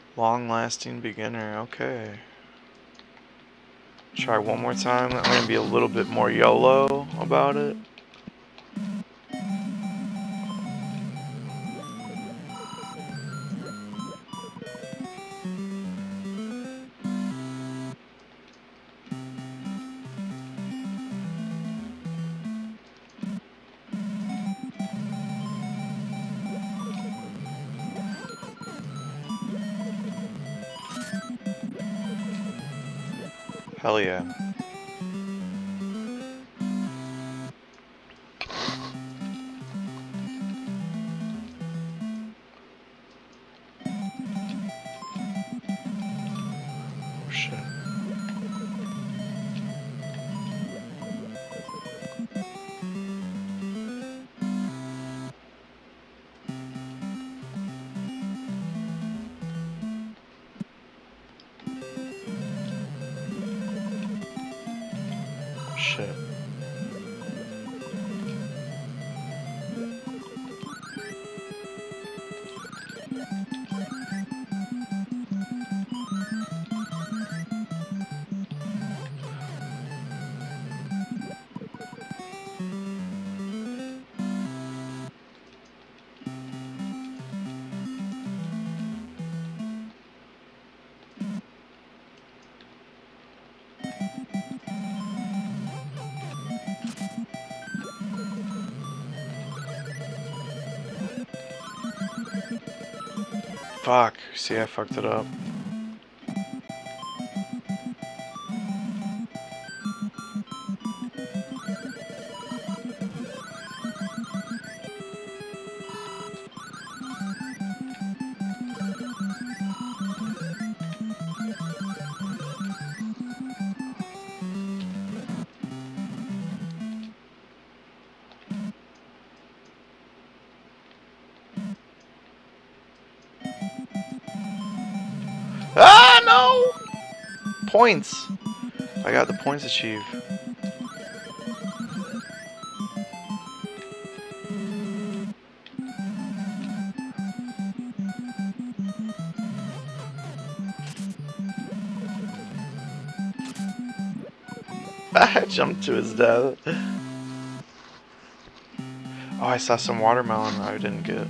Long-lasting beginner, okay. Try one more time. I'm gonna be a little bit more YOLO about it. Hell yeah. Oh shit. Shit. Fuck. See, I fucked it up. Ah, no! Points! I got the points achieved. I jumped to his death. Oh, I saw some watermelon I didn't get.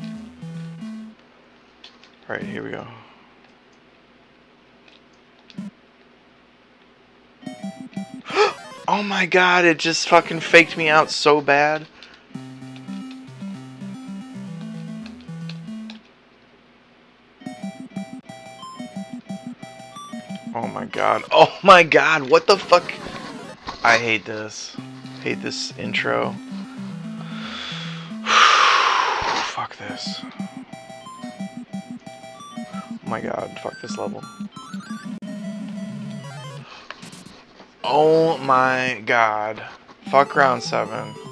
Alright, here we go. Oh my god, it just fucking faked me out so bad. Oh my god. Oh my god, what the fuck? I hate this. Hate this intro. Fuck this. Oh my god, fuck this level. Oh my god. Fuck round 7.